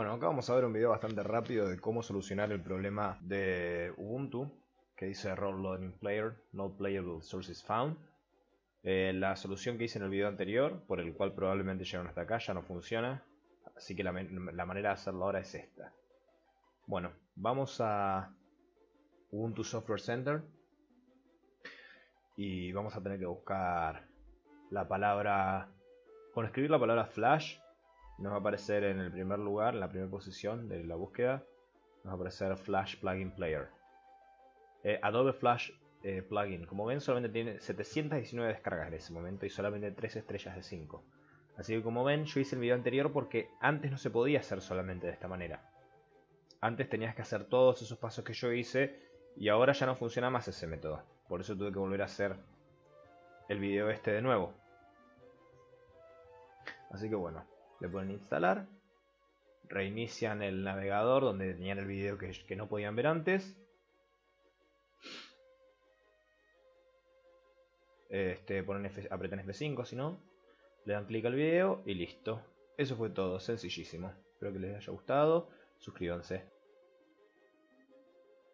Bueno, acá vamos a ver un video bastante rápido de cómo solucionar el problema de Ubuntu que dice Error Loading Player, No Playable Sources Found. La solución que hice en el video anterior, por el cual probablemente llegaron hasta acá, ya no funciona. Así que la manera de hacerlo ahora es esta. Bueno, vamos a Ubuntu Software Center y vamos a tener que buscar la palabra. Con escribir la palabra flash nos va a aparecer en el primer lugar, en la primera posición de la búsqueda, nos va a aparecer Flash Plugin Player. Adobe Flash Plugin, como ven, solamente tiene 719 descargas en ese momento y solamente 3 estrellas de 5. Así que como ven, yo hice el video anterior porque antes no se podía hacer solamente de esta manera. Antes tenías que hacer todos esos pasos que yo hice y ahora ya no funciona más ese método. Por eso tuve que volver a hacer el video este de nuevo. Así que bueno, le ponen instalar, reinician el navegador donde tenían el video que no podían ver antes. Apretan F5 si no, le dan clic al video y listo. Eso fue todo, sencillísimo. Espero que les haya gustado, suscríbanse.